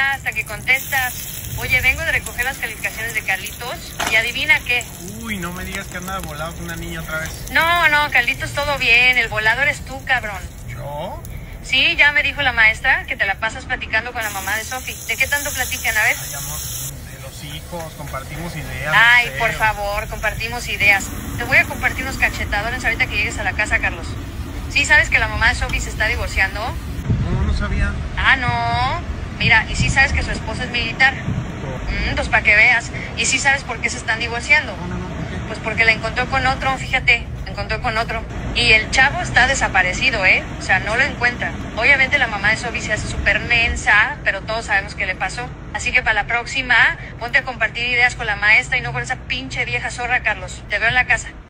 ya hasta que contestas. Oye, vengo de recoger las calificaciones de Carlitos y adivina qué. Uy, no me digas que andaba volado con una niña otra vez. No, Carlitos, todo bien. El volado eres tú, cabrón. ¿Yo? Sí, ya me dijo la maestra que te la pasas platicando con la mamá de Sofi. ¿De qué tanto platican? A ver. Ay, amor, de los hijos, compartimos ideas. Ay, deseos. por favor, compartimos ideas. Te voy a compartir unos cachetadones ahorita que llegues a la casa, Carlos. ¿Sí sabes que la mamá de Sofi se está divorciando? No, no sabía. Ah, no. Mira, y sí sabes que su esposo es militar. Pues para que veas. Y sí sabes por qué se están divorciando. No, ¿por qué? Pues porque la encontró con otro, fíjate. La encontró con otro. Y el chavo está desaparecido, ¿eh? O sea, no lo encuentran. Obviamente la mamá de Sofi se hace súper mensa, pero todos sabemos qué le pasó. Así que para la próxima, ponte a compartir ideas con la maestra y no con esa pinche vieja zorra, Carlos. Te veo en la casa.